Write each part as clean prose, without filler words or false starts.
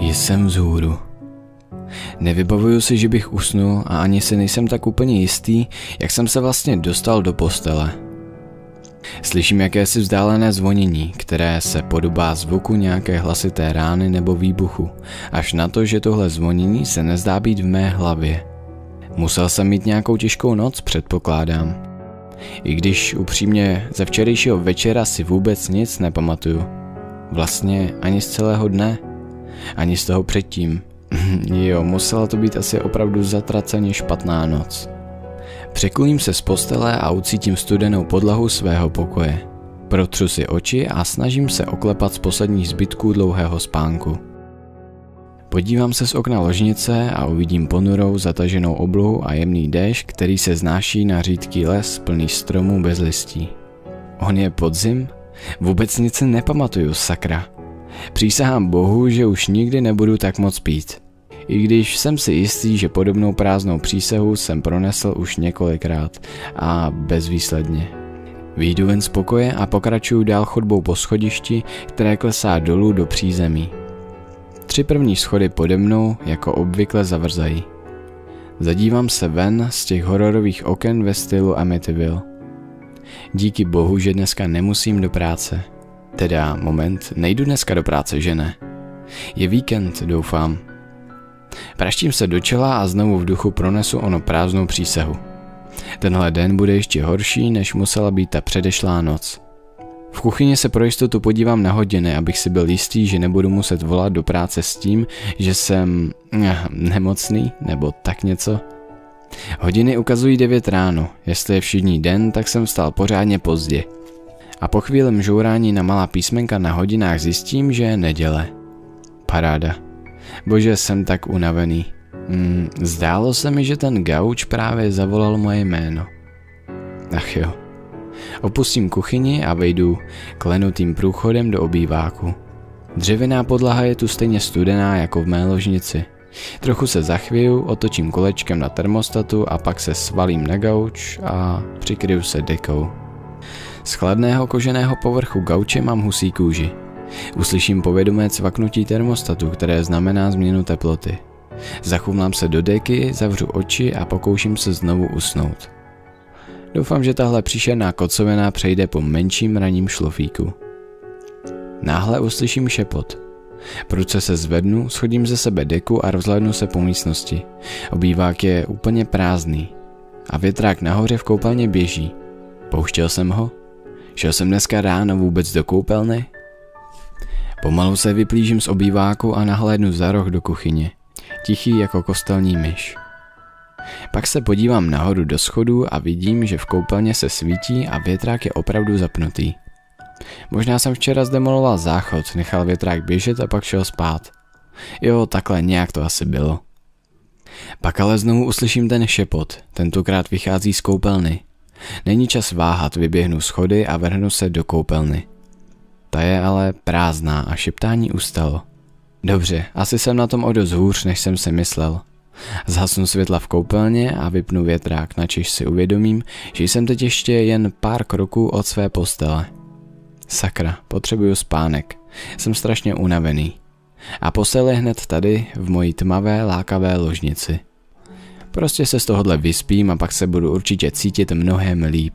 Jsem vzhůru. Nevybavuju si, že bych usnul a ani si nejsem tak úplně jistý, jak jsem se vlastně dostal do postele. Slyším jakési vzdálené zvonění, které se podobá zvuku nějaké hlasité rány nebo výbuchu, až na to, že tohle zvonění se nezdá být v mé hlavě. Musel jsem mít nějakou těžkou noc, předpokládám. I když upřímně ze včerejšího večera si vůbec nic nepamatuju. Vlastně ani z celého dne. Ani z toho předtím. Jo, musela to být asi opravdu zatraceně špatná noc. Překulím se z postele a ucítím studenou podlahu svého pokoje. Protřu si oči a snažím se oklepat z posledních zbytků dlouhého spánku. Podívám se z okna ložnice a uvidím ponurou zataženou oblohu a jemný déšť, který se znáší na řídký les plný stromů bez listí. On je podzim? Vůbec nic si nepamatuju, sakra. Přísahám Bohu, že už nikdy nebudu tak moc pít. I když jsem si jistý, že podobnou prázdnou přísahu jsem pronesl už několikrát a bezvýsledně. Vyjdu ven z pokoje a pokračuju dál chodbou po schodišti, které klesá dolů do přízemí. 3 první schody pode mnou jako obvykle zavrzají. Zadívám se ven z těch hororových oken ve stylu Amityville. Díky Bohu, že dneska nemusím do práce. Teda, moment, nejdu dneska do práce, že ne? Je víkend, doufám. Praštím se do čela a znovu v duchu pronesu ono prázdnou přísahu. Tenhle den bude ještě horší, než musela být ta předešlá noc. V kuchyni se pro jistotu podívám na hodiny, abych si byl jistý, že nebudu muset volat do práce s tím, že jsem nemocný nebo tak něco. Hodiny ukazují 9 ráno, jestli je všední den, tak jsem vstal pořádně pozdě. A po chvíli mžourání na malá písmenka na hodinách zjistím, že je neděle. Paráda. Bože, jsem tak unavený. Zdálo se mi, že ten gauč právě zavolal moje jméno. Ach jo. Opustím kuchyni a vejdu klenutým průchodem do obýváku. Dřevěná podlaha je tu stejně studená jako v mé ložnici. Trochu se zachvěju, otočím kolečkem na termostatu a pak se svalím na gauč a přikryju se dekou. Z chladného koženého povrchu gauče mám husí kůži. Uslyším povědomé cvaknutí termostatu, které znamená změnu teploty. Zachumlám se do deky, zavřu oči a pokouším se znovu usnout. Doufám, že tahle příšerná kocovina přejde po menším ranním šlofíku. Náhle uslyším šepot. Prudce se zvednu, schodím ze sebe deku a rozhlédnu se po místnosti. Obývák je úplně prázdný. A větrák nahoře v koupelně běží. Pouštěl jsem ho? Šel jsem dneska ráno vůbec do koupelny? Pomalu se vyplížím z obýváku a nahlédnu za roh do kuchyně. Tichý jako kostelní myš. Pak se podívám nahoru do schodů a vidím, že v koupelně se svítí a větrák je opravdu zapnutý. Možná jsem včera zdemoloval záchod, nechal větrák běžet a pak šel spát. Jo, takhle nějak to asi bylo. Pak ale znovu uslyším ten šepot, tentokrát vychází z koupelny. Není čas váhat, vyběhnu schody a vrhnu se do koupelny. Ta je ale prázdná a šeptání ustalo. Dobře, asi jsem na tom o dost hůř, než jsem si myslel. Zhasnu světla v koupelně a vypnu větrák, načež si uvědomím, že jsem teď ještě jen pár kroků od své postele. Sakra, potřebuju spánek. Jsem strašně unavený. A postel je hned tady, v mojí tmavé, lákavé ložnici. Prostě se z tohohle vyspím a pak se budu určitě cítit mnohem líp.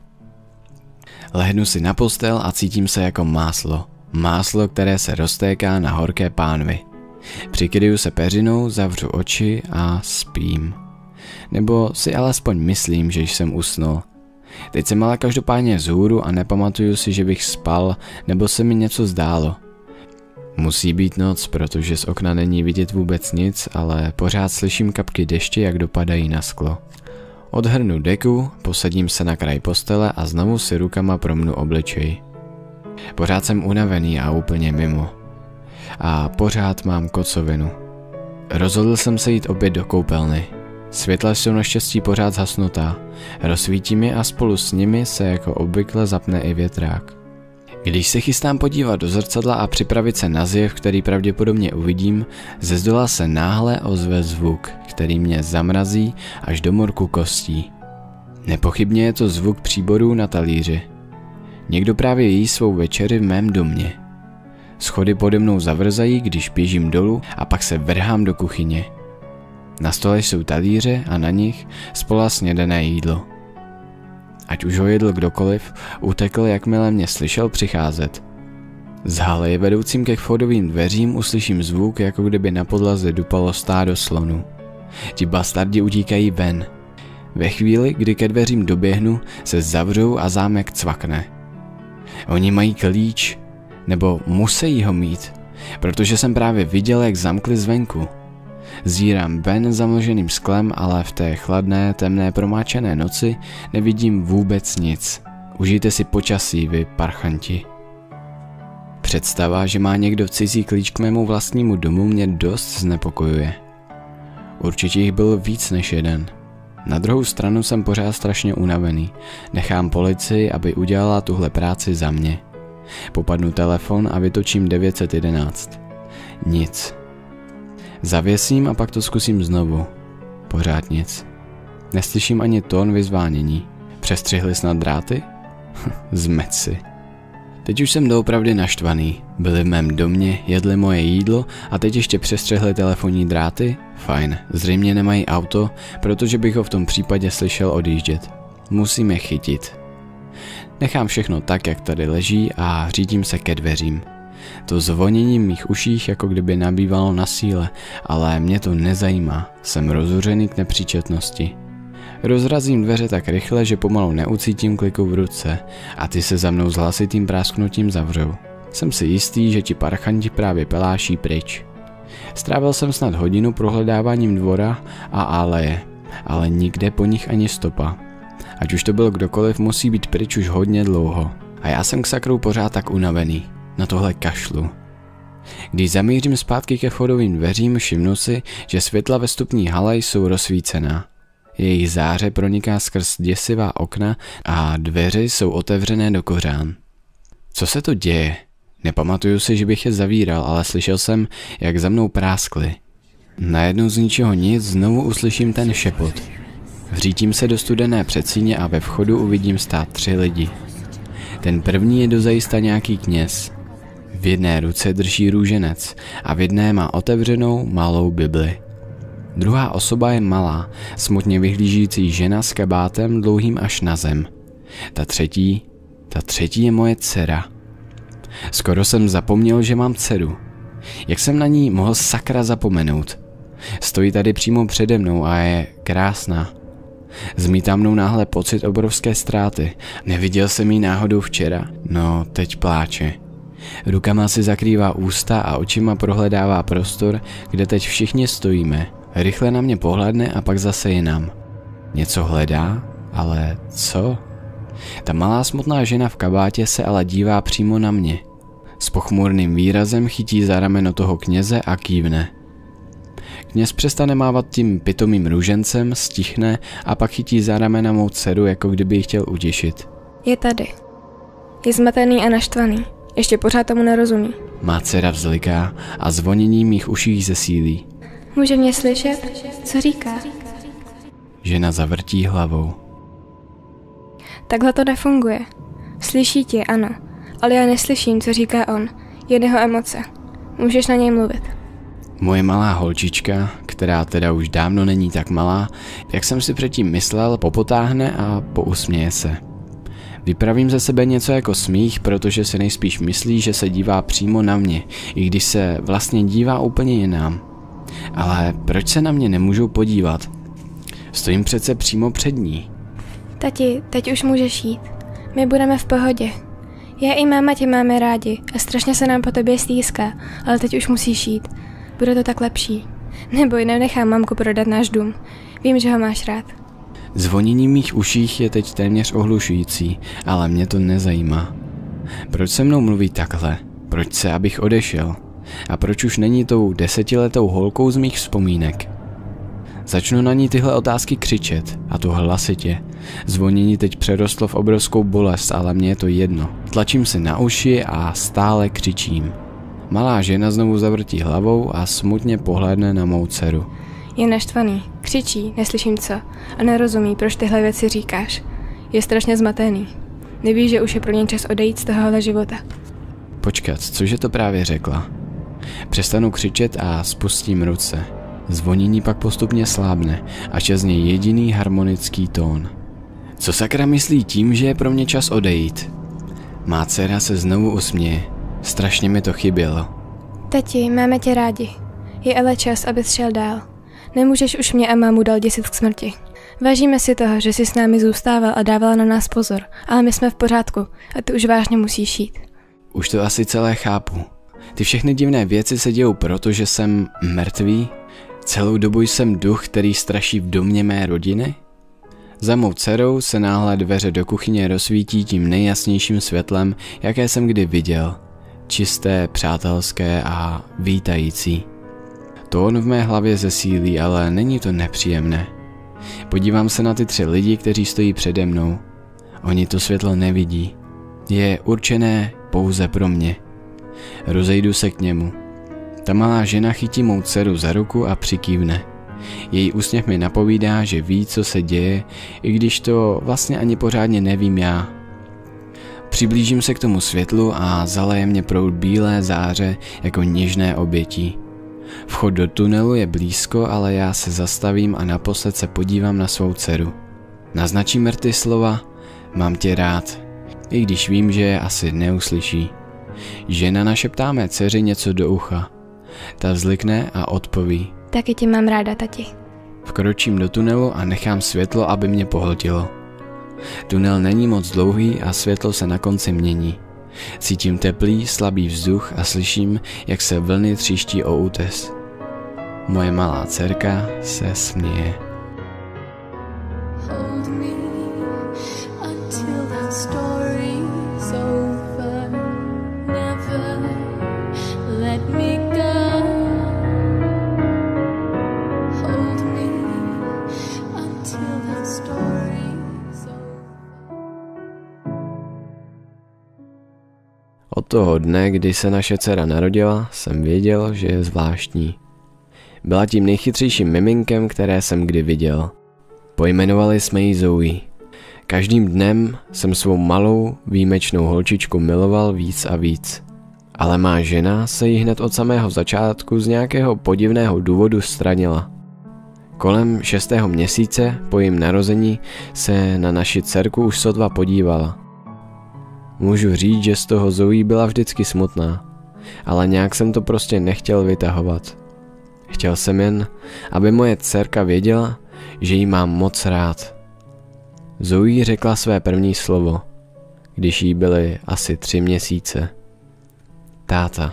Lehnu si na postel a cítím se jako máslo. Máslo, které se roztéká na horké pánvi. Přikryju se peřinou, zavřu oči a spím. Nebo si alespoň myslím, že jsem usnul. Teď jsem ale každopádně vzhůru a nepamatuju si, že bych spal, nebo se mi něco zdálo. Musí být noc, protože z okna není vidět vůbec nic, ale pořád slyším kapky deště, jak dopadají na sklo. Odhrnu deku, posadím se na kraj postele a znovu si rukama promnu obličej. Pořád jsem unavený a úplně mimo. A pořád mám kocovinu. Rozhodl jsem se jít opět do koupelny. Světla jsou naštěstí pořád zhasnutá. Rozsvítím je a spolu s nimi se jako obvykle zapne i větrák. Když se chystám podívat do zrcadla a připravit se na zjev, který pravděpodobně uvidím, ze zdola se náhle ozve zvuk, který mě zamrazí až do morku kostí. Nepochybně je to zvuk příborů na talíři. Někdo právě jí svou večeři v mém domě. Schody pode mnou zavrzají, když běžím dolů a pak se vrhám do kuchyně. Na stole jsou talíře a na nich spola snědené jídlo. Ať už ho jedl kdokoliv, utekl, jakmile mě slyšel přicházet. Z haly vedoucím ke vchodovým dveřím uslyším zvuk, jako kdyby na podlaze dupalo stádo slonů. Ti bastardi utíkají ven. Ve chvíli, kdy ke dveřím doběhnu, se zavřou a zámek cvakne. Oni mají klíč, nebo musí ho mít, protože jsem právě viděl, jak zamkli zvenku. Zírám ven zamlženým sklem, ale v té chladné, temné, promáčené noci nevidím vůbec nic. Užijte si počasí, vy parchanti. Představa, že má někdo cizí klíč k mému vlastnímu domu, mě dost znepokojuje. Určitě jich byl víc než jeden. Na druhou stranu jsem pořád strašně unavený. Nechám policii, aby udělala tuhle práci za mě. Popadnu telefon a vytočím 911. Nic. Zavěsím a pak to zkusím znovu. Pořád nic. Neslyším ani tón vyzvánění. Přestřihli snad dráty? Zmet si. Teď už jsem doopravdy naštvaný. Byli v mém domě, jedli moje jídlo a teď ještě přestřihli telefonní dráty? Fajn, zřejmě nemají auto, protože bych ho v tom případě slyšel odjíždět. Musím je chytit. Nechám všechno tak, jak tady leží a řídím se ke dveřím. To zvonění v mých uších jako kdyby nabývalo na síle, ale mě to nezajímá, jsem rozuřený k nepříčetnosti. Rozrazím dveře tak rychle, že pomalu neucítím kliku v ruce a ty se za mnou s hlasitým prásknutím zavřou. Jsem si jistý, že ti parchanti právě peláší pryč. Strávil jsem snad hodinu prohledáváním dvora a aleje, ale nikde po nich ani stopa. Ať už to byl kdokoliv, musí být pryč už hodně dlouho. A já jsem k sakru pořád tak unavený. Na tohle kašlu. Když zamířím zpátky ke vchodovým dveřím, všimnu si, že světla ve vstupní hale jsou rozsvícená. Jejich záře proniká skrz děsivá okna a dveře jsou otevřené do kořán. Co se to děje? Nepamatuju si, že bych je zavíral, ale slyšel jsem, jak za mnou práskli. Najednou z ničeho nic znovu uslyším ten šepot. Vřítím se do studené předsíně a ve vchodu uvidím stát 3 lidi. Ten první je dozajista nějaký kněz. V jedné ruce drží růženec a v jedné má otevřenou malou Bibli. Druhá osoba je malá, smutně vyhlížící žena s kabátem dlouhým až na zem. Ta třetí je moje dcera. Skoro jsem zapomněl, že mám dceru. Jak jsem na ní mohl sakra zapomenout? Stojí tady přímo přede mnou a je krásná. Zmítá mnou náhle pocit obrovské ztráty. Neviděl jsem jí náhodou včera? No, teď pláče. Rukama si zakrývá ústa a očima prohledává prostor, kde teď všichni stojíme. Rychle na mě pohlédne a pak zase jinam. Něco hledá? Ale co? Ta malá smutná žena v kabátě se ale dívá přímo na mě. S pochmurným výrazem chytí za rameno toho kněze a kývne. Kněz přestane mávat tím pitomým růžencem, stichne a pak chytí za ramena mou dceru, jako kdyby ji chtěl utěšit. Je tady. Je zmatený a naštvaný. Ještě pořád tomu nerozumí. Má dcera vzliká a zvonění mých uších zesílí. Může mě slyšet? Co říká? Žena zavrtí hlavou. Takhle to nefunguje. Slyší tě, ano, ale já neslyším, co říká on. Jen jeho emoce. Můžeš na něj mluvit. Moje malá holčička, která teda už dávno není tak malá, jak jsem si předtím myslel, popotáhne a pousměje se. Vypravím ze sebe něco jako smích, protože si nejspíš myslí, že se dívá přímo na mě, i když se vlastně dívá úplně jinam. Ale proč se na mě nemůžou podívat? Stojím přece přímo před ní. Tati, teď už můžeš jít. My budeme v pohodě. Já i máma tě máme rádi a strašně se nám po tobě stýská, ale teď už musíš jít. Bude to tak lepší. Neboj, nenechám mamku prodat náš dům. Vím, že ho máš rád. Zvonění mých uších je teď téměř ohlušující, ale mě to nezajímá. Proč se mnou mluví takhle? Proč se, abych odešel? A proč už není tou 10letou holkou z mých vzpomínek? Začnu na ní tyhle otázky křičet, a to hlasitě. Zvonění teď přerostlo v obrovskou bolest, ale mně je to jedno. Tlačím se na uši a stále křičím. Malá žena znovu zavrtí hlavou a smutně pohlédne na mou dceru. Je naštvaný, křičí, neslyším co a nerozumí, proč tyhle věci říkáš. Je strašně zmatený. Neví, že už je pro něj čas odejít z tohohle života. počkat, cože to právě řekla? Přestanu křičet a spustím ruce. Zvonění pak postupně slábne, až je z něj jediný harmonický tón. Co sakra myslí tím, že je pro mě čas odejít? Má dcera se znovu usměje. Strašně mi to chybělo. Tati, máme tě rádi. Je ale čas, abys šel dál. Nemůžeš už mě a mámu dál děsit k smrti. Vážíme si toho, že jsi s námi zůstával a dávala na nás pozor, ale my jsme v pořádku a ty už vážně musíš jít. Už to asi celé chápu. Ty všechny divné věci se dějou proto, že jsem mrtvý? Celou dobu jsem duch, který straší v domě mé rodiny? Za mou dcerou se náhle dveře do kuchyně rozsvítí tím nejjasnějším světlem, jaké jsem kdy viděl. Čisté, přátelské a vítající. Tón v mé hlavě zesílí, ale není to nepříjemné. Podívám se na ty 3 lidi, kteří stojí přede mnou. Oni to světlo nevidí. Je určené pouze pro mě. Rozejdu se k němu. Ta malá žena chytí mou dceru za ruku a přikývne. Její úsměv mi napovídá, že ví, co se děje, i když to vlastně ani pořádně nevím já. Přiblížím se k tomu světlu a zaleje mě proud bílé záře jako něžné obětí. Vchod do tunelu je blízko, ale já se zastavím a naposled se podívám na svou dceru. Naznačím rty slova, mám tě rád, i když vím, že je asi neuslyší. Žena našeptá mé dceři něco do ucha. Ta vzlikne a odpoví. Taky tě mám ráda, tati. Vkročím do tunelu a nechám světlo, aby mě pohltilo. Tunel není moc dlouhý a světlo se na konci mění. Cítím teplý, slabý vzduch a slyším, jak se vlny tříští o útes. Moje malá dcerka se směje. Hold me until that story's over. Never let me go. Hold me until that story's over. Od toho dne, kdy se naše dcera narodila, jsem věděl, že je zvláštní. Byla tím nejchytřejším miminkem, které jsem kdy viděl. Pojmenovali jsme ji Zoe. Každým dnem jsem svou malou, výjimečnou holčičku miloval víc a víc. Ale má žena se jí hned od samého začátku z nějakého podivného důvodu stranila. Kolem 6. měsíce po jejím narození se na naši dcerku už sotva podívala. Můžu říct, že z toho Zoe byla vždycky smutná, ale nějak jsem to prostě nechtěl vytahovat. Chtěl jsem jen, aby moje dcerka věděla, že jí mám moc rád. Zoe řekla své první slovo, když jí byly asi 3 měsíce. Táta.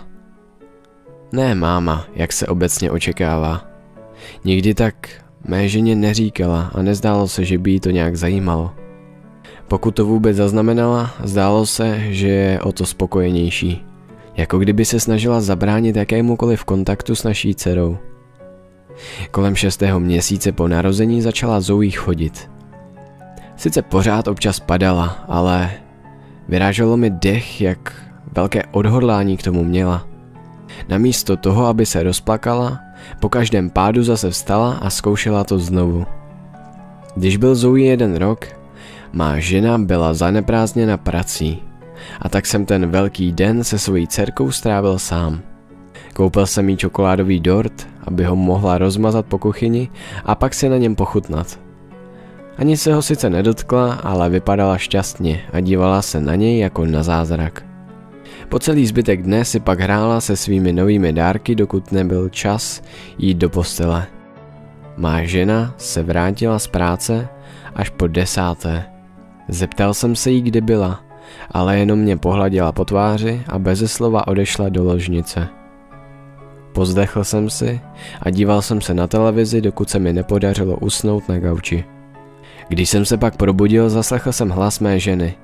Ne máma, jak se obecně očekává. Nikdy tak mé ženě neříkala a nezdálo se, že by jí to nějak zajímalo. Pokud to vůbec zaznamenala, zdálo se, že je o to spokojenější. Jako kdyby se snažila zabránit jakémukoliv kontaktu s naší dcerou. Kolem 6. měsíce po narození začala Zoe chodit. Sice pořád občas padala, ale vyráželo mi dech, jak velké odhodlání k tomu měla. Namísto toho, aby se rozplakala, po každém pádu zase vstala a zkoušela to znovu. Když byl Zoe 1 rok, má žena byla zaneprázdněna prací a tak jsem ten velký den se svojí dcerkou strávil sám. Koupil jsem jí čokoládový dort, aby ho mohla rozmazat po kuchyni a pak si na něm pochutnat. Ani se ho sice nedotkla, ale vypadala šťastně a dívala se na něj jako na zázrak. Po celý zbytek dne si pak hrála se svými novými dárky, dokud nebyl čas jít do postele. Má žena se vrátila z práce až po 10. Zeptal jsem se jí, kde byla, ale jenom mě pohladila po tváři a beze slova odešla do ložnice. Pozdechl jsem si a díval jsem se na televizi, dokud se mi nepodařilo usnout na gauči. Když jsem se pak probudil, zaslechl jsem hlas mé ženy.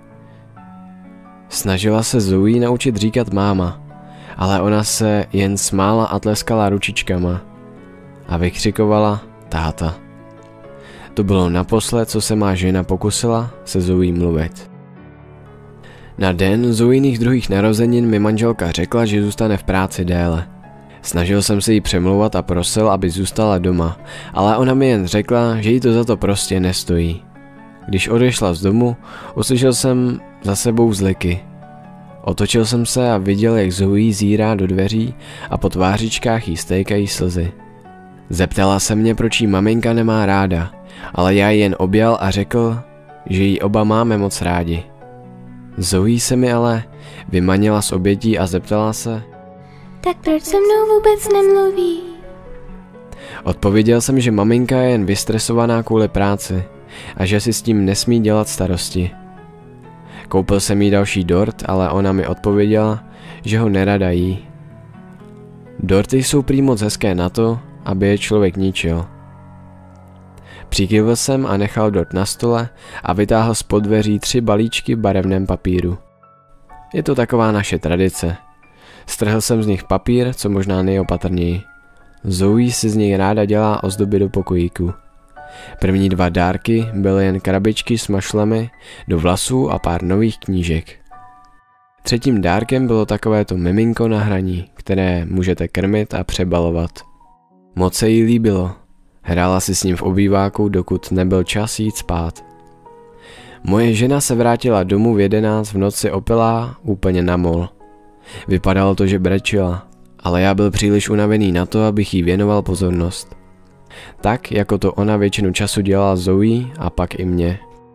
Snažila se Zoe naučit říkat máma, ale ona se jen smála a tleskala ručičkama a vykřikovala táta. To bylo naposled, co se má žena pokusila se Zoe mluvit. Na den Zoiných druhých narozenin mi manželka řekla, že zůstane v práci déle. Snažil jsem se jí přemlouvat a prosil, aby zůstala doma, ale ona mi jen řekla, že jí to za to prostě nestojí. Když odešla z domu, uslyšel jsem za sebou vzliky. Otočil jsem se a viděl, jak Zoe zírá do dveří a po tvářičkách jí stékají slzy. Zeptala se mě, proč jí maminka nemá ráda, ale já ji jen objal a řekl, že ji oba máme moc rádi. Zoe se mi ale vymanila z obětí a zeptala se, Tak proč se mnou vůbec nemluví? Odpověděl jsem, že maminka je jen vystresovaná kvůli práci a že si s tím nesmí dělat starosti. Koupil jsem jí další dort, ale ona mi odpověděla, že ho nerada jí. Dorty jsou prý moc hezké na to, aby je člověk ničil. Přikývl jsem a nechal dort na stole a vytáhl z dveří 3 balíčky v barevném papíru. Je to taková naše tradice. Strhl jsem z nich papír, co možná nejopatrněji. Zoe si z něj ráda dělá ozdoby do pokojíku. První 2 dárky byly jen krabičky s mašlemi do vlasů a pár nových knížek. 3. dárkem bylo takovéto miminko na hraní, které můžete krmit a přebalovat. Moc se jí líbilo. Hrála si s ním v obýváku, dokud nebyl čas jít spát. Moje žena se vrátila domů v 11 v noci opilá, úplně na mol. Vypadalo to, že brečela, ale já byl příliš unavený na to, abych jí věnoval pozornost. Tak, jako to ona většinu času dělala Zoe a pak i mě.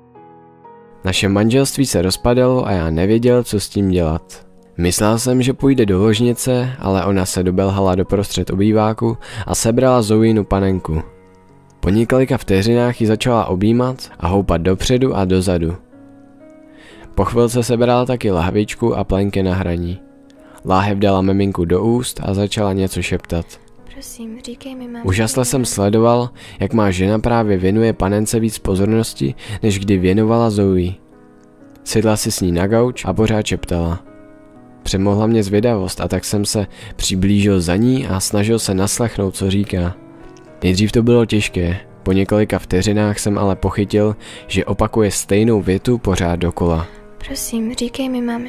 Naše manželství se rozpadalo a já nevěděl, co s tím dělat. Myslel jsem, že půjde do ložnice, ale ona se dobelhala doprostřed obýváku a sebrala Zoeinu panenku. Po několika vteřinách ji začala objímat a houpat dopředu a dozadu. Po chvilce sebrala taky lahvičku a plenky na hraní. Láhev dala miminku do úst a začala něco šeptat. Prosím, říkej mi, mám. Úžasle jsem sledoval, jak má žena právě věnuje panence víc pozornosti, než kdy věnovala Zoe. Sedla si s ní na gauč a pořád šeptala. Přemohla mě zvědavost a tak jsem se přiblížil za ní a snažil se naslechnout, co říká. Nejdřív to bylo těžké, po několika vteřinách jsem ale pochytil, že opakuje stejnou větu pořád dokola. Prosím, říkej mi, mami.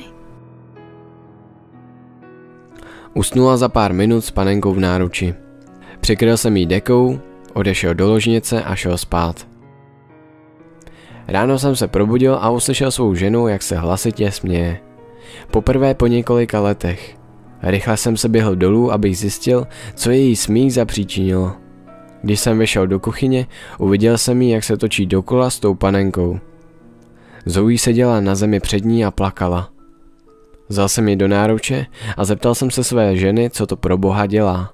Usnula za pár minut s panenkou v náruči. Přikryl jsem jí dekou, odešel do ložnice a šel spát. Ráno jsem se probudil a uslyšel svou ženu, jak se hlasitě směje. Poprvé po několika letech. Rychle jsem se běhl dolů, abych zjistil, co její smích zapříčinilo. Když jsem vešel do kuchyně, uviděl jsem jí, jak se točí dokola s tou panenkou. Zoe seděla na zemi před ní a plakala. Vzal jsem ji do náruče a zeptal jsem se své ženy, co to pro Boha dělá.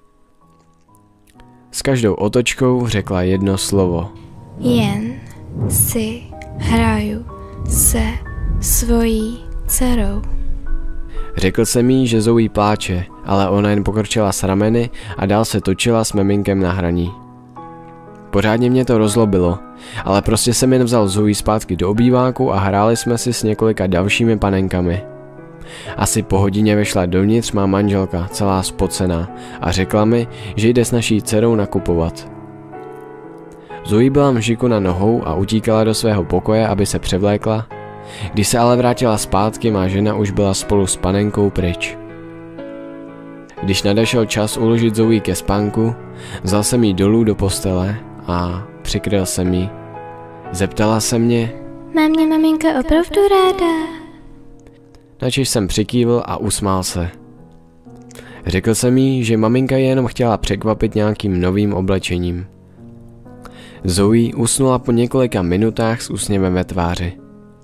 S každou otočkou řekla jedno slovo. Jen si hraju se svojí dcerou. Řekl jsem jí, že Zoe pláče, ale ona jen pokročila s rameny a dál se točila s miminkem na hraní. Pořádně mě to rozlobilo, ale prostě jsem jen vzal Zoe zpátky do obýváku a hráli jsme si s několika dalšími panenkami. Asi po hodině vešla dovnitř má manželka, celá spocená, a řekla mi, že jde s naší dcerou nakupovat. Zoe byla mžiku na nohou a utíkala do svého pokoje, aby se převlékla. Když se ale vrátila zpátky, má žena už byla spolu s panenkou pryč. Když nadešel čas uložit Zoe ke spánku, vzal jsem jí dolů do postele a přikryl jsem jí. Zeptala se mě, Má mě maminka opravdu ráda? načež jsem přikývl a usmál se. Řekl jsem jí, že maminka je jenom chtěla překvapit nějakým novým oblečením. Zoe usnula po několika minutách s úsměvem ve tváři.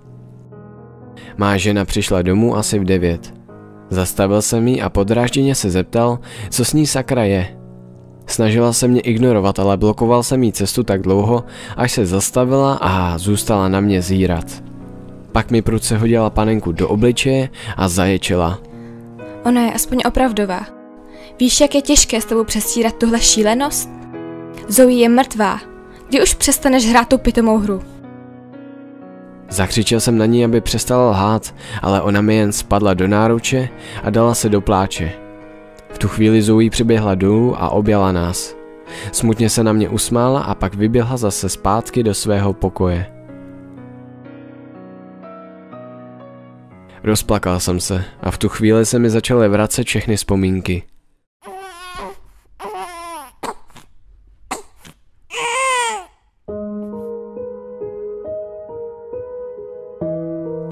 Má žena přišla domů asi v 9. Zastavil jsem ji a podrážděně se zeptal, co s ní sakra je. Snažila se mě ignorovat, ale blokoval jsem jí cestu tak dlouho, až se zastavila a zůstala na mě zírat. Pak mi prudce hodila panenku do obličeje a zaječela. Ona je aspoň opravdová. Víš, jak je těžké s tebou přestírat tuhle šílenost? Zoe je mrtvá. Kdy už přestaneš hrát tu pitomou hru? Zakřičel jsem na ní, aby přestala lhát, ale ona mi jen spadla do náruče a dala se do pláče. V tu chvíli Zoe přiběhla dolů a objala nás. Smutně se na mě usmála a pak vyběhla zase zpátky do svého pokoje. Rozplakal jsem se a v tu chvíli se mi začaly vracet všechny vzpomínky.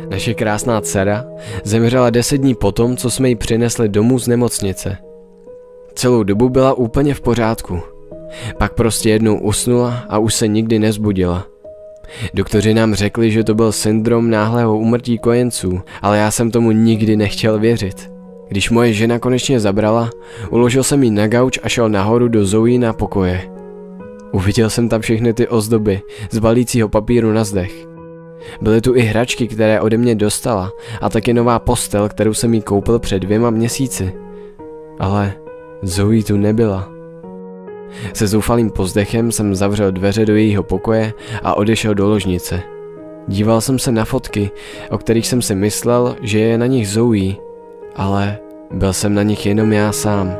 Naše krásná dcera zemřela 10 dní potom, co jsme ji přinesli domů z nemocnice. Celou dobu byla úplně v pořádku. Pak prostě jednou usnula a už se nikdy nezbudila. Doktoři nám řekli, že to byl syndrom náhlého úmrtí kojenců, ale já jsem tomu nikdy nechtěl věřit. Když moje žena konečně zabrala, uložil jsem ji na gauč a šel nahoru do Zoe na pokoje. Uviděl jsem tam všechny ty ozdoby z balícího papíru na zdech. Byly tu i hračky, které ode mě dostala, a taky nová postel, kterou jsem jí koupil před 2 měsíci. Ale Zoe tu nebyla. Se zoufalým pozdechem jsem zavřel dveře do jejího pokoje a odešel do ložnice. Díval jsem se na fotky, o kterých jsem si myslel, že je na nich Zoe, ale byl jsem na nich jenom já sám.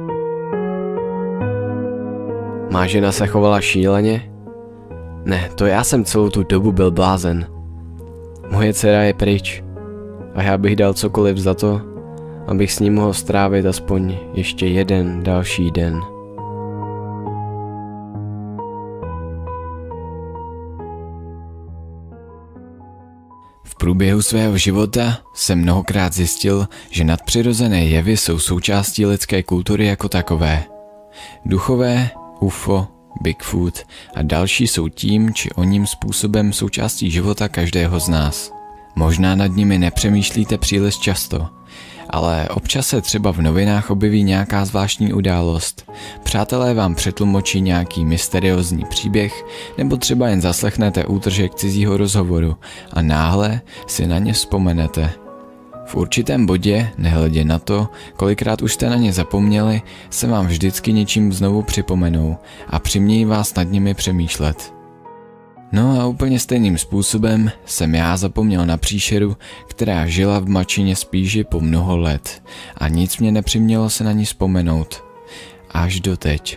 Má žena se chovala šíleně? Ne, to já jsem celou tu dobu byl blázen. Moje dcera je pryč a já bych dal cokoliv za to, abych s ní mohl strávit aspoň ještě jeden další den. V průběhu svého života jsem mnohokrát zjistil, že nadpřirozené jevy jsou součástí lidské kultury jako takové. Duchové, UFO, Bigfoot a další jsou tím či oním způsobem součástí života každého z nás. Možná nad nimi nepřemýšlíte příliš často, ale občas se třeba v novinách objeví nějaká zvláštní událost. Přátelé vám přetlumočí nějaký mysteriózní příběh nebo třeba jen zaslechnete útržek cizího rozhovoru a náhle si na ně vzpomenete. V určitém bodě, nehledě na to, kolikrát už jste na ně zapomněli, se vám vždycky něčím znovu připomenou a přimějí vás nad nimi přemýšlet. No a úplně stejným způsobem jsem já zapomněl na příšeru, která žila v Mačině Spíži po mnoho let a nic mě nepřimělo se na ní vzpomenout. Až doteď.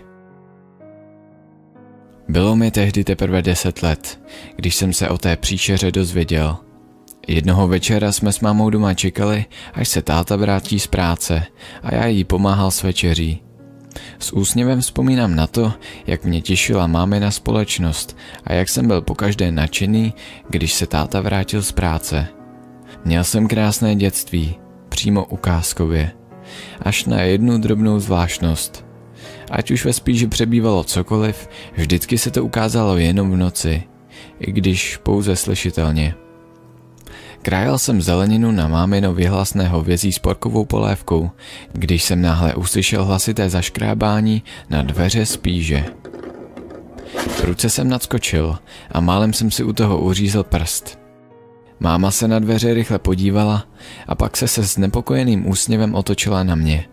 Bylo mi tehdy teprve 10 let, když jsem se o té příšeře dozvěděl. Jednoho večera jsme s mámou doma čekali, až se táta vrátí z práce a já jí pomáhal s večeří. S úsměvem vzpomínám na to, jak mě těšila mámina společnost a jak jsem byl pokaždé nadšený, když se táta vrátil z práce. Měl jsem krásné dětství, přímo ukázkově, až na jednu drobnou zvláštnost. Ať už ve Spíži přebývalo cokoliv, vždycky se to ukázalo jenom v noci, i když pouze slyšitelně. Krájel jsem zeleninu na mámino vyhlasné hovězí s porkovou polévkou, když jsem náhle uslyšel hlasité zaškrábání na dveře Spíže. Prudce jsem nadskočil a málem jsem si u toho uřízl prst. Máma se na dveře rychle podívala a pak se znepokojeným úsměvem otočila na mě.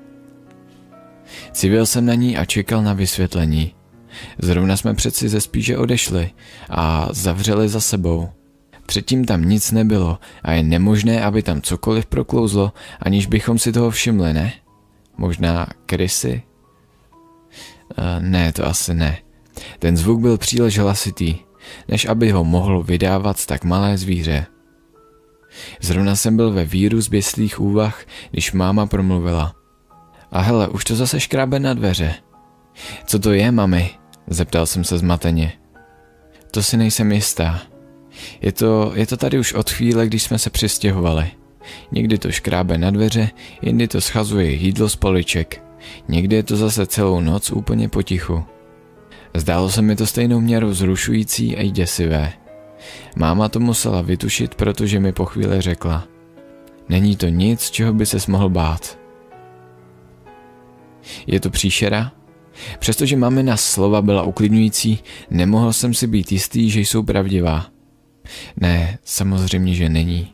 Civil jsem na ní a čekal na vysvětlení. Zrovna jsme přeci ze Spíže odešli a zavřeli za sebou. Předtím tam nic nebylo a je nemožné, aby tam cokoliv proklouzlo, aniž bychom si toho všimli, ne? Možná krysy? Ne, to asi ne. Ten zvuk byl příliš hlasitý, než aby ho mohl vydávat tak malé zvíře. Zrovna jsem byl ve víru zběslých úvah, když máma promluvila. A hele, už to zase škrábe na dveře. Co to je, mami? Zeptal jsem se zmateně. To si nejsem jistá. Je to tady už od chvíle, když jsme se přistěhovali. Někdy to škrábe na dveře, jindy to schazuje jídlo z poliček. Někdy je to zase celou noc úplně potichu. Zdálo se mi to stejnou měrou zrušující a i děsivé. Máma to musela vytušit, protože mi po chvíli řekla. Není to nic, čeho by ses mohl bát. Je to příšera? Přestože mamina slova byla uklidňující, nemohl jsem si být jistý, že jsou pravdivá. Ne, samozřejmě, že není.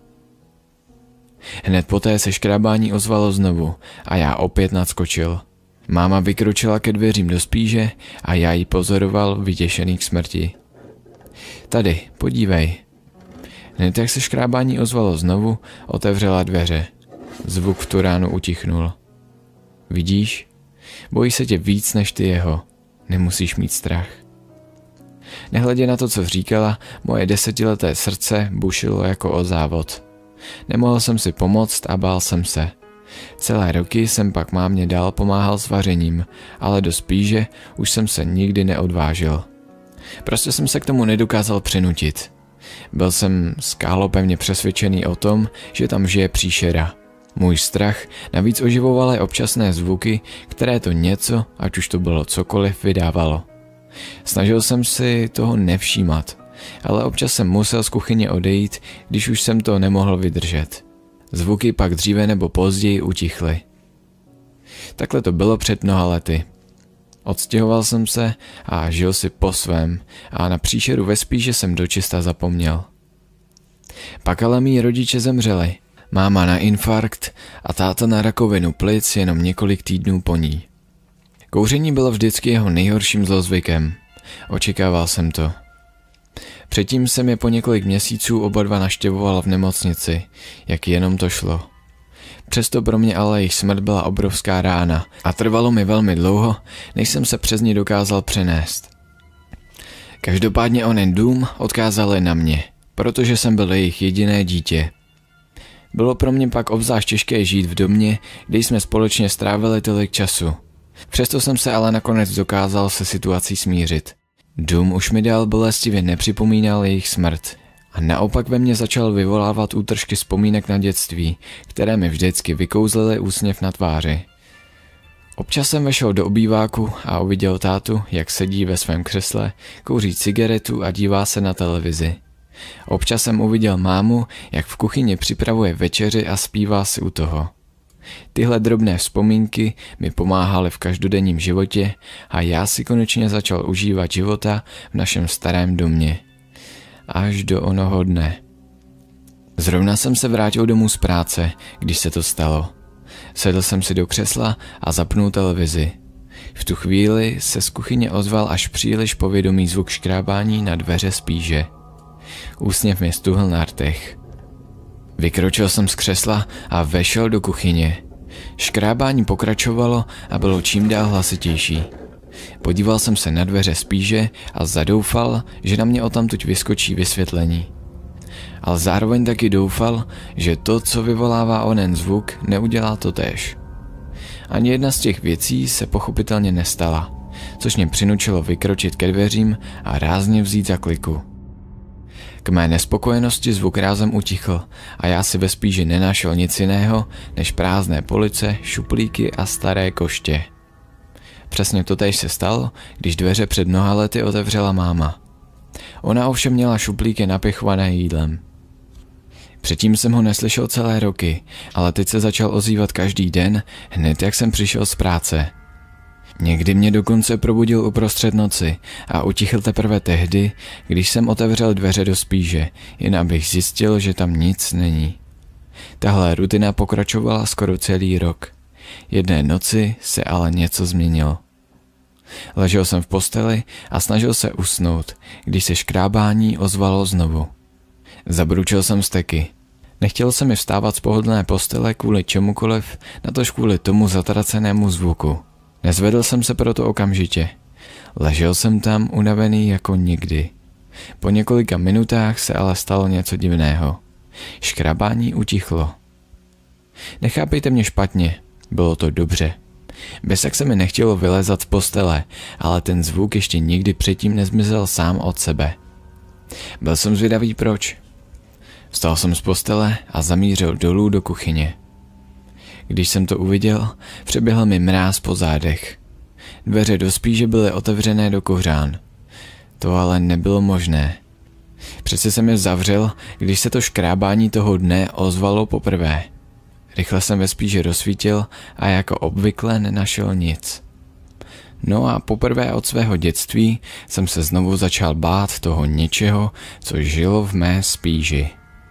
Hned poté se škrábání ozvalo znovu a já opět nadskočil. Máma vykročila ke dveřím do Spíže a já ji pozoroval vyděšený k smrti. Tady, podívej. Hned jak se škrábání ozvalo znovu, otevřela dveře. Zvuk v tu ránu utichnul. Vidíš? Bojí se tě víc než ty jeho. Nemusíš mít strach. Nehledě na to, co říkala, moje 10leté srdce bušilo jako o závod. Nemohl jsem si pomoct a bál jsem se. Celé roky jsem pak mámě dál pomáhal s vařením, ale do Spíže už jsem se nikdy neodvážil. Prostě jsem se k tomu nedokázal přinutit. Byl jsem skálopevně přesvědčený o tom, že tam žije příšera. Můj strach navíc oživovaly občasné zvuky, které to něco, ať už to bylo cokoliv, vydávalo. Snažil jsem si toho nevšímat, ale občas jsem musel z kuchyně odejít, když už jsem to nemohl vydržet. Zvuky pak dříve nebo později utichly. Takhle to bylo před mnoha lety. Odstěhoval jsem se a žil si po svém a na příšeru ve Spíži jsem dočista zapomněl. Pak ale mý rodiče zemřeli. Máma na infarkt a táta na rakovinu plic jenom několik týdnů po ní. Kouření bylo vždycky jeho nejhorším zlozvykem. Očekával jsem to. Předtím jsem je po několik měsíců oba dva navštěvoval v nemocnici, jak jenom to šlo. Přesto pro mě ale jejich smrt byla obrovská rána a trvalo mi velmi dlouho, než jsem se přes ní dokázal přenést. Každopádně onen dům odkázali na mě, protože jsem byl jejich jediné dítě. Bylo pro mě pak obzvlášť těžké žít v domě, kde jsme společně strávili tolik času. Přesto jsem se ale nakonec dokázal se situací smířit. Dům už mi dál bolestivě nepřipomínal jejich smrt a naopak ve mně začal vyvolávat útržky vzpomínek na dětství, které mi vždycky vykouzlily úsměv na tváři. Občas jsem vešel do obýváku a uviděl tátu, jak sedí ve svém křesle, kouří cigaretu a dívá se na televizi. Občas jsem uviděl mámu, jak v kuchyni připravuje večeři a zpívá si u toho. Tyhle drobné vzpomínky mi pomáhaly v každodenním životě a já si konečně začal užívat života v našem starém domě. Až do onoho dne. Zrovna jsem se vrátil domů z práce, když se to stalo. Sedl jsem si do křesla a zapnul televizi. V tu chvíli se z kuchyně ozval až příliš povědomý zvuk škrábání na dveře Spíže. Úsměv mi stuhl na rtech. Vykročil jsem z křesla a vešel do kuchyně. Škrábání pokračovalo a bylo čím dál hlasitější. Podíval jsem se na dveře Spíže a zadoufal, že na mě odtamtud vyskočí vysvětlení. Ale zároveň taky doufal, že to, co vyvolává onen zvuk, neudělá to též. Ani jedna z těch věcí se pochopitelně nestala, což mě přinučilo vykročit ke dveřím a rázně vzít za kliku. K mé nespokojenosti zvuk rázem utichl a já si ve Spíži nenašel nic jiného než prázdné police, šuplíky a staré koště. Přesně totéž se stalo, když dveře před mnoha lety otevřela máma. Ona ovšem měla šuplíky napěchované jídlem. Předtím jsem ho neslyšel celé roky, ale teď se začal ozývat každý den, hned jak jsem přišel z práce. Někdy mě dokonce probudil uprostřed noci a utichl teprve tehdy, když jsem otevřel dveře do Spíže, jen abych zjistil, že tam nic není. Tahle rutina pokračovala skoro celý rok. Jedné noci se ale něco změnilo. Ležel jsem v posteli a snažil se usnout, když se škrábání ozvalo znovu. Zabručil jsem steky. Nechtěl se mi vstávat z pohodlné postele kvůli čemukoliv, natož kvůli tomu zatracenému zvuku. Nezvedl jsem se proto okamžitě. Ležel jsem tam unavený jako nikdy. Po několika minutách se ale stalo něco divného. Škrabání utichlo. Nechápejte mě špatně, bylo to dobře. Bez tak se mi nechtělo vylezat z postele, ale ten zvuk ještě nikdy předtím nezmizel sám od sebe. Byl jsem zvědavý proč. Vstal jsem z postele a zamířil dolů do kuchyně. Když jsem to uviděl, přeběhl mi mráz po zádech. Dveře do Spíže byly otevřené do kořán. To ale nebylo možné. Přece jsem je zavřel, když se to škrábání toho dne ozvalo poprvé. Rychle jsem ve Spíži rozsvítil a jako obvykle nenašel nic. No a poprvé od svého dětství jsem se znovu začal bát toho něčeho, co žilo v mé Spíži.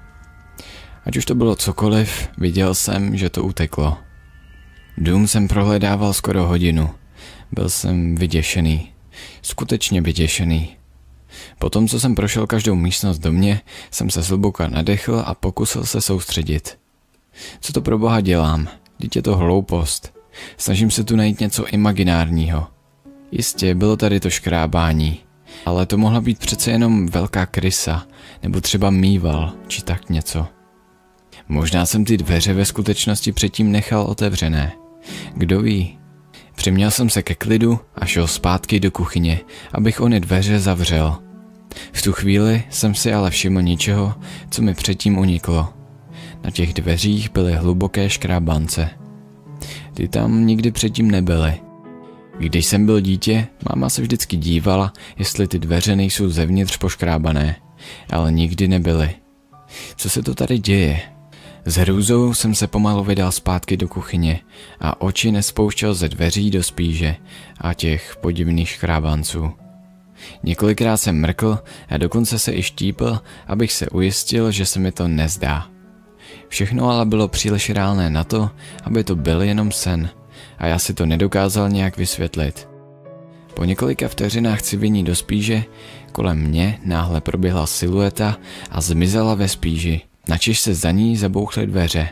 Ať už to bylo cokoliv, viděl jsem, že to uteklo. Dům jsem prohledával skoro hodinu. Byl jsem vyděšený. Skutečně vyděšený. Potom, co jsem prošel každou místnost do mě, jsem se zhluboka nadechl a pokusil se soustředit. Co to pro boha dělám? Vždyť je to hloupost. Snažím se tu najít něco imaginárního. Jistě, bylo tady to škrábání. Ale to mohla být přece jenom velká krysa, nebo třeba mýval, či tak něco. Možná jsem ty dveře ve skutečnosti předtím nechal otevřené. Kdo ví? Přiměl jsem se ke klidu a šel zpátky do kuchyně, abych ony dveře zavřel. V tu chvíli jsem si ale všiml něčeho, co mi předtím uniklo. Na těch dveřích byly hluboké škrábance. Ty tam nikdy předtím nebyly. Když jsem byl dítě, máma se vždycky dívala, jestli ty dveře nejsou zevnitř poškrábané, ale nikdy nebyly. Co se to tady děje? S hrůzou jsem se pomalu vydal zpátky do kuchyně a oči nespouštěl ze dveří do spíže a těch podivných škrábanců. Několikrát jsem mrkl a dokonce se i štípl, abych se ujistil, že se mi to nezdá. Všechno ale bylo příliš reálné na to, aby to byl jenom sen a já si to nedokázal nějak vysvětlit. Po několika vteřinách civění do spíže kolem mě náhle proběhla silueta a zmizela ve spíži, načež se za ní zabouchly dveře.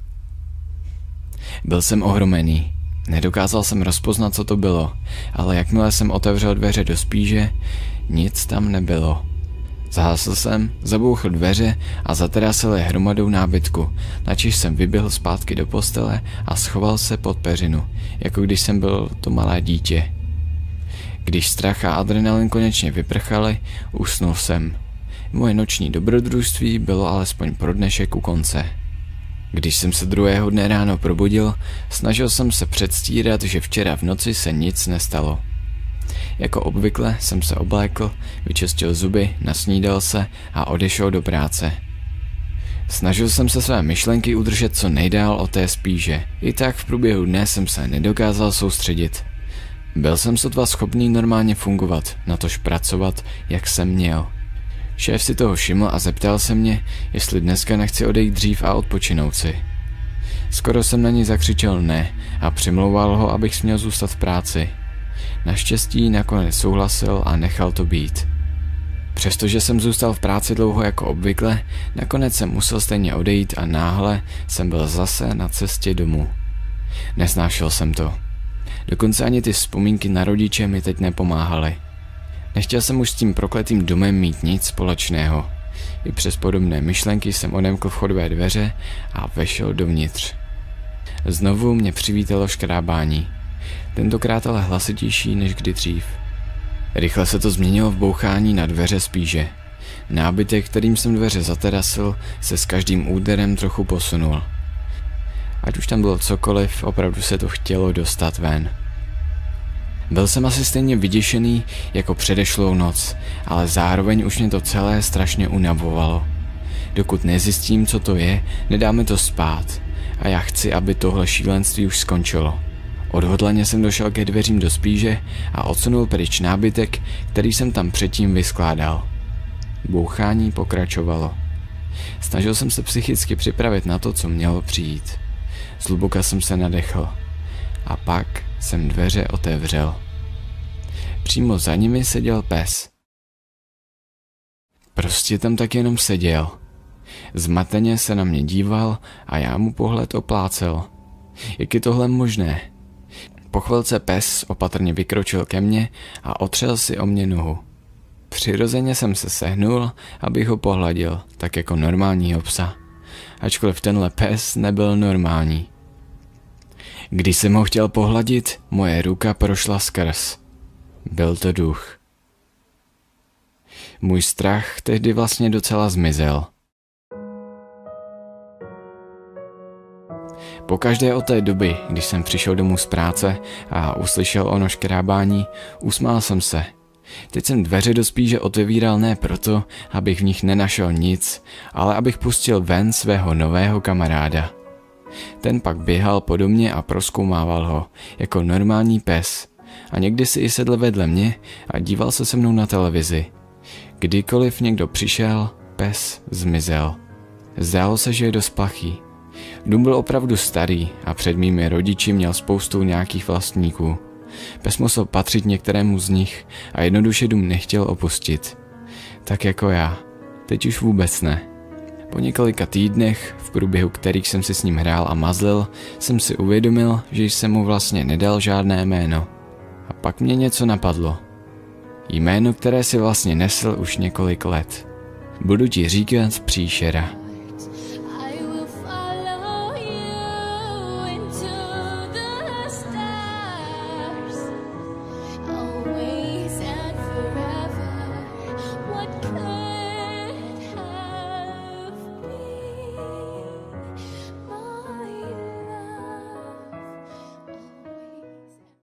Byl jsem ohromený. Nedokázal jsem rozpoznat, co to bylo, ale jakmile jsem otevřel dveře do spíže, nic tam nebylo. Zahasl jsem, zabouchl dveře a zatrasil je hromadou nábytku, načež jsem vyběhl zpátky do postele a schoval se pod peřinu, jako když jsem byl to malé dítě. Když strach a adrenalin konečně vyprchali, usnul jsem. Moje noční dobrodružství bylo alespoň pro dnešek u konce. Když jsem se druhého dne ráno probudil, snažil jsem se předstírat, že včera v noci se nic nestalo. Jako obvykle jsem se oblékl, vyčistil zuby, nasnídal se a odešel do práce. Snažil jsem se své myšlenky udržet co nejdál od té spíže, i tak v průběhu dne jsem se nedokázal soustředit. Byl jsem sotva schopný normálně fungovat, natož pracovat, jak jsem měl. Šéf si toho všiml a zeptal se mě, jestli dneska nechci odejít dřív a odpočinout si. Skoro jsem na něj zakřičel ne a přimlouval ho, abych směl zůstat v práci. Naštěstí nakonec souhlasil a nechal to být. Přestože jsem zůstal v práci dlouho jako obvykle, nakonec jsem musel stejně odejít a náhle jsem byl zase na cestě domů. Nesnášel jsem to. Dokonce ani ty vzpomínky na rodiče mi teď nepomáhaly. Nechtěl jsem už s tím prokletým domem mít nic společného. I přes podobné myšlenky jsem odemkl vchodové dveře a vešel dovnitř. Znovu mě přivítalo škrábání. Tentokrát ale hlasitější než kdy dřív. Rychle se to změnilo v bouchání na dveře spíže. Nábytek, kterým jsem dveře zaterasil, se s každým úderem trochu posunul. Ať už tam bylo cokoliv, opravdu se to chtělo dostat ven. Byl jsem asi stejně vyděšený jako předešlou noc, ale zároveň už mě to celé strašně unavovalo. Dokud nezjistím, co to je, nedá mi to spát a já chci, aby tohle šílenství už skončilo. Odhodlaně jsem došel ke dveřím do spíže a odsunul pryč nábytek, který jsem tam předtím vyskládal. Bouchání pokračovalo. Snažil jsem se psychicky připravit na to, co mělo přijít. Zhluboka jsem se nadechl a pak jsem dveře otevřel. Přímo za nimi seděl pes. Prostě tam tak jenom seděl. Zmateně se na mě díval a já mu pohled oplácel. Jak je tohle možné? Po chvilce pes opatrně vykročil ke mně a otřel si o mě nohu. Přirozeně jsem se sehnul, abych ho pohladil, tak jako normálního psa. Ačkoliv tenhle pes nebyl normální. Když jsem ho chtěl pohladit, moje ruka prošla skrz. Byl to duch. Můj strach tehdy vlastně docela zmizel. Pokaždé od té doby, když jsem přišel domů z práce a uslyšel ono škrábání, usmál jsem se. Teď jsem dveře do spíže otevíral ne proto, abych v nich nenašel nic, ale abych pustil ven svého nového kamaráda. Ten pak běhal po domě a prozkoumával ho, jako normální pes. A někdy si i sedl vedle mě a díval se mnou na televizi. Kdykoliv někdo přišel, pes zmizel. Zdálo se, že je dost plachý. Dům byl opravdu starý a před mými rodiči měl spoustu nějakých vlastníků. Pes musel patřit některému z nich a jednoduše dům nechtěl opustit. Tak jako já. Teď už vůbec ne. Po několika týdnech, v průběhu kterých jsem si s ním hrál a mazlil, jsem si uvědomil, že jsem mu vlastně nedal žádné jméno. A pak mě něco napadlo. Jméno, které si vlastně nesl už několik let. Budu ti říkat Příšera.